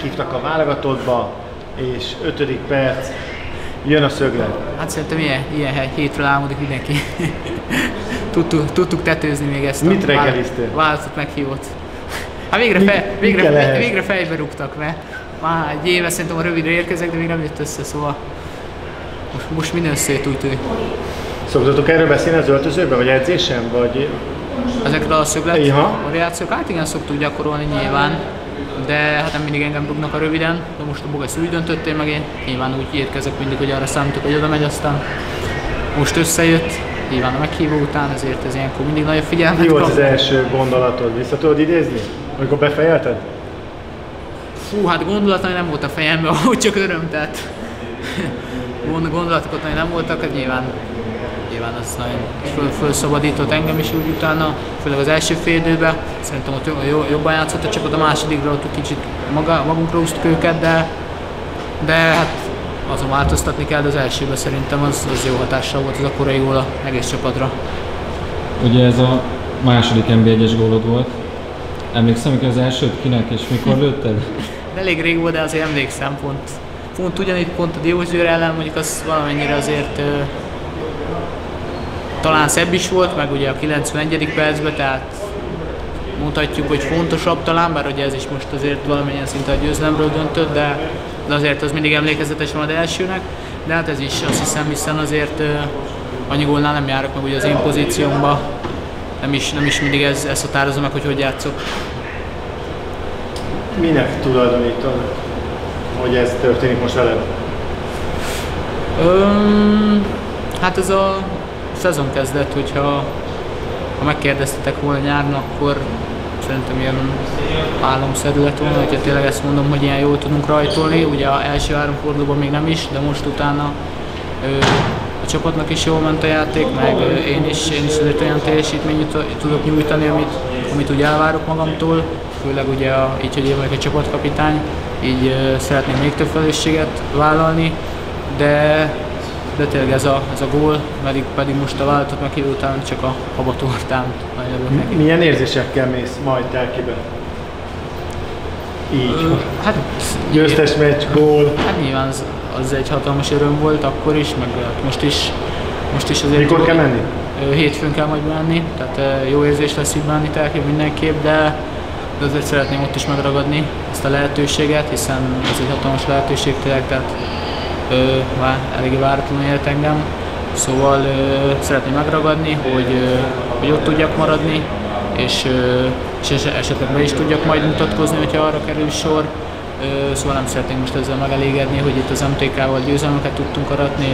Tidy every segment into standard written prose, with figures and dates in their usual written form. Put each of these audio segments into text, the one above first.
meghívtak a válogatottba, és 5. perc, jön a szöglet. Hát szerintem ilyen hétről álmodik mindenki. Tudtuk tetőzni még ezt Mit reggeliztél? Választott meghívott. Hát végre fejbe rúgtak, mert már egy éve szerintem a rövidre érkezek, de még nem jött össze, szóval most minden összejött úgy tűnik. Szoktatok erről beszélni az öltözőben, vagy edzésen, vagy... Ezekről a szöglet variációk? Hát igen, szoktuk gyakorolni nyilván, de hát nem mindig engem rúgnak a röviden, de most a Bogesz úgy döntöttél meg, én nyilván úgy érkezek mindig, hogy arra számítok, hogy oda megy, aztán most összejött, nyilván a meghívó után, ezért ez ilyenkor mindig nagyobb figyelmet kap. Mi volt az első gondolatod? Vissza tudod idézni? Amikor befejelted? Fú, hát gondolat nem volt a fejemben, ahogy csak öröm, tehát gondolatok ott nem voltak, hát nyilván az nagyon felszabadított engem is úgy utána, főleg az első fél időben. Szerintem ott jobban játszott a csapat, a másodikra ott kicsit magunkra húztuk őket, de hát azon változtatni kell, de az elsőben szerintem az jó hatással volt az a korai gól az egész csapatra. Ugye ez a második NB1-es gólod volt. Emlékszem, hogy az elsőt kinek és mikor lőtted? Elég rég volt, de azért emlékszem pont ugyanígy, pont a Diósgyőr ellen, mondjuk az valamennyire azért talán szebb is volt, meg ugye a 91. percben, tehát mondhatjuk, hogy fontosabb talán, bár ugye ez is most azért valamennyien szinte a győzelemről döntött, de azért az mindig emlékezetes van az elsőnek, de hát ez is azt hiszem, hiszen azért annyi gólnál nem járok meg ugye az én pozíciómba, nem is mindig ez határozza meg, hogy játszok. Minek tulajdonítod, hogy ez történik most veled? Hát ez a szezon kezdet, hogyha megkérdeztetek volna nyáron, akkor szerintem ilyen álomszerű lett volna, hogyha tényleg ezt mondom, hogy ilyen jól tudunk rajtolni. Ugye az első 3 fordulóban még nem is, de most utána a csapatnak is jól ment a játék, meg én is azért olyan teljesítményt tudok nyújtani, amit ugye elvárok magamtól. Főleg ugye így, hogy én vagyok egy csapatkapitány, így szeretnék még több felelősséget vállalni, de tényleg ez a gól, pedig most a vállalatot meghívó után csak a habatortán nagyon örülök neki. Milyen érzésekkel mész majd Telkibe? Így. Hát győztes meccs, gól. Hát nyilván az egy hatalmas öröm volt akkor is, meg most is azért. Mikor kell menni? Hétfőn kell majd menni, tehát jó érzés lesz így menni Telkibe mindenképp, de azért szeretném ott is megragadni ezt a lehetőséget, hiszen ez egy hatalmas lehetőség tényleg, tehát már eléggé váratlanul ért engem, szóval szeretném megragadni, hogy ott tudjak maradni, és esetleg be is tudjak majd mutatkozni, hogyha arra kerül sor. Szóval nem szeretnénk most ezzel megelégedni, hogy itt az MTK-val győzelmeket tudtunk aratni,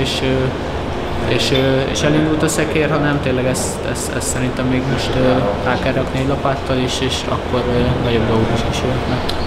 és elindult a szekér, hanem tényleg ezt szerintem még most rá kell rakni egy lapáttal is, és akkor nagyobb dolgok is jöhetnek.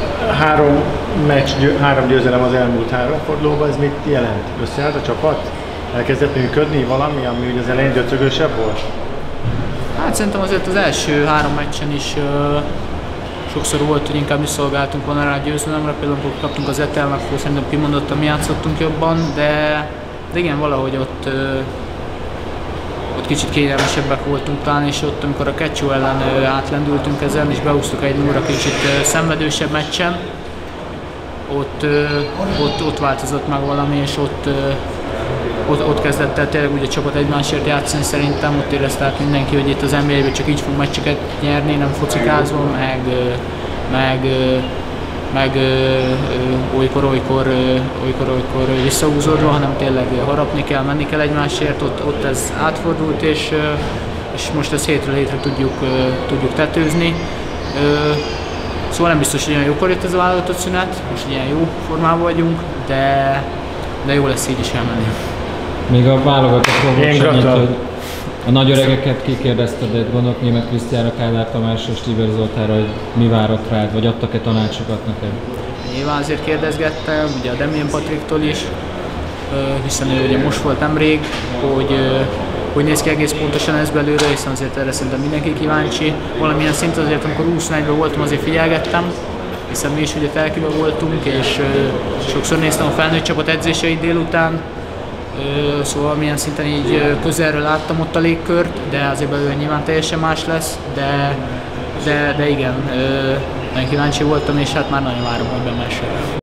3 győzelem az elmúlt 3 fordulóban, ez mit jelent? Összeállt a csapat? Elkezdett működni valami, ami ugye az elején döcögősebb volt? Hát szerintem azért az első 3 meccsen is sokszor volt, hogy inkább mi szolgáltunk volna rá a győzelemre, például amikor kaptunk az Etelnek, akkor szerintem kimondottan mi játszottunk jobban, de igen, valahogy ott kicsit kényelmesebbek voltunk talán, és ott, amikor a Kecsó ellen átlendültünk ezen, és beúsztuk egy 0 kicsit szenvedősebb meccsen, ott változott meg valami, és ott kezdett el tényleg úgy a csapat egymásért játszani szerintem, ott érezte át mindenki, hogy itt az NBA-ben csak így fog meccseket nyerni, nem focikázva, meg olykor visszahúzódva, hanem tényleg harapni kell, menni kell egymásért, ott ez átfordult, és most ezt hétről hétre tudjuk tetőzni. Szóval nem biztos, hogy olyan jókor jött ez a válogatott szünet, most ilyen jó formában vagyunk, de jó lesz így is elmenni. Még a válogatottról volt segít, hogy a nagy öregeket kikérdezted, de gondolok Németh Krisztiánra, Kádár Tamásra, Stieber Zoltánra, hogy mi várott rád, vagy adtak-e tanácsokat neked? Nyilván azért kérdezgettem, ugye a Demjén Patriktól is, hiszen ő ugye most volt nemrég, hogy néz ki egész pontosan ez belőle, hiszen azért erre szerintem mindenki kíváncsi. Valamilyen szinten azért, amikor 21-ben voltam, azért figyelgettem, hiszen mi is ugye Telkiben voltunk, és sokszor néztem a felnőtt csapat edzéseit délután, szóval milyen szinten így közelről láttam ott a légkört, de azért belőle nyilván teljesen más lesz, de de igen, nagyon kíváncsi voltam, és hát már nagyon várom, hogy bemesse.